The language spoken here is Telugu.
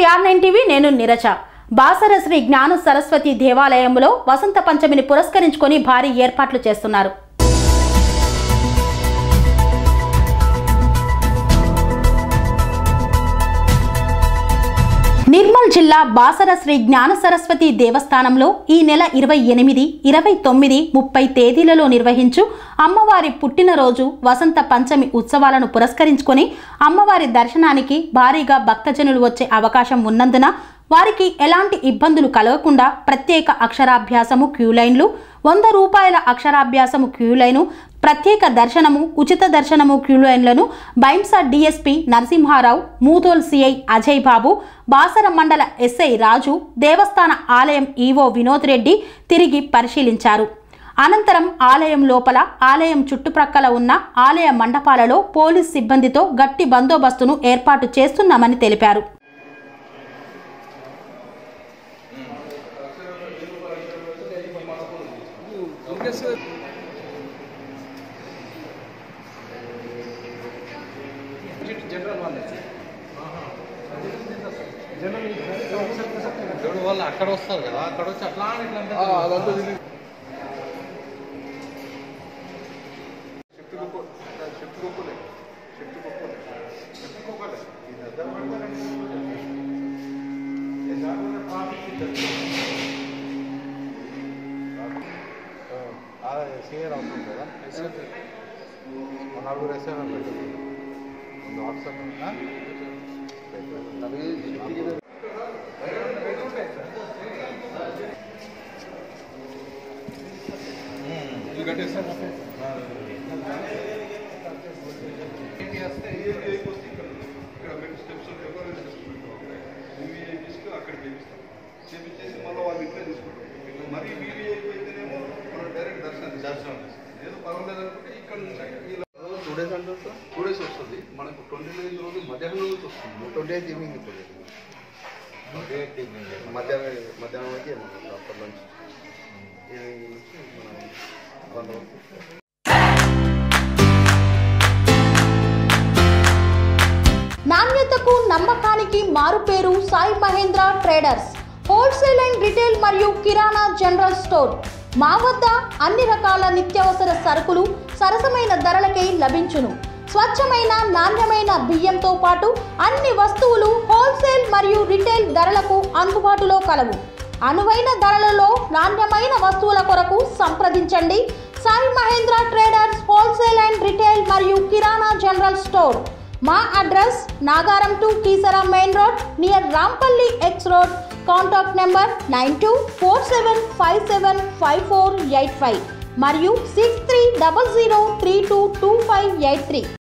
Tr9 Tv నేను నిరచ బాసర శ్రీ జ్ఞాన సరస్వతి దేవాలయంలో వసంత పంచమిని పురస్కరించుకొని భారీ ఏర్పాట్లు చేస్తున్నారు. నిర్మల్ జిల్లా బాసర శ్రీ జ్ఞాన సరస్వతి దేవస్థానంలో ఈ నెల 28, 29, 30 తేదీలలో నిర్వహించు అమ్మవారి పుట్టినరోజు వసంత పంచమి ఉత్సవాలను పురస్కరించుకొని అమ్మవారి దర్శనానికి భారీగా భక్తజనులు వచ్చే అవకాశం ఉన్నందున వారికి ఎలాంటి ఇబ్బందులు కలగకుండా ప్రత్యేక అక్షరాభ్యాసము క్యూ లైన్లు, 100 రూపాయల అక్షరాభ్యాసము క్యూ లైను, ప్రత్యేక దర్శనము, ఉచిత దర్శనము క్యూ లైన్లను బైంసా డిఎస్పీ నరసింహారావు, మూతోల్ సిఐ అజయ్ బాబు, బాసర మండల ఎస్ఐ రాజు, దేవస్థాన ఆలయం ఈవో వినోద్ రెడ్డి తిరిగి పరిశీలించారు. అనంతరం ఆలయం లోపల, ఆలయం చుట్టుప్రక్కల ఉన్న ఆలయ మండపాలలో పోలీస్ సిబ్బందితో గట్టి బందోబస్తును ఏర్పాటు చేస్తున్నామని తెలిపారు. వాళ్ళు అక్కడ వస్తారు కదా, అక్కడ వచ్చి అట్లా సీనియర్ అవుతుంది కదా, నలుగురు వేసాను అక్కడ చేపిస్తాం, చేపించేసి మళ్ళీ వాళ్ళు ఇట్లా తీసుకుంటాం. మరి వీవీఐపీ అయితేనేమో మనం డైరెక్ట్ దర్శనం ఏదో పర్వాలేదు అనుకుంటే ఇక్కడ నుంచి 2 days అంటారు సార్. 2 days వస్తుంది మనకు. 29 రోజు మధ్యాహ్నం నుంచి వస్తుంది. 28 ఈవినింగ్ ఇప్పుడు మధ్యాహ్నం అయితే అప్పటి నుంచి ఈవినింగ్ నుంచి మనం నాణ్యతకు నమ్మకానికి మారుపేరు Sai Mahendra traders, wholesale and retail మరియు కిరాణా జనరల్ స్టోర్. మా వద్ద అన్ని రకాల నిత్యావసర సరుకులు సరసమైన ధరలకే లభించును. స్వచ్ఛమైన నాణ్యమైన బియ్యంతో పాటు అన్ని వస్తువులు హోల్సేల్ మరియు రిటైల్ ధరలకు అందుబాటులో కలవు. అనువైన ధరలలో నాణ్యమైన వస్తువుల కొరకు సంప్రదించండి. Sai Mahendra traders, wholesale and retail మరియు కిరాణా జనరల్ స్టోర్. మా address Nagaram to Keesara main road near Rampally X road. Contact number 9247575485 మరియు 6300322583.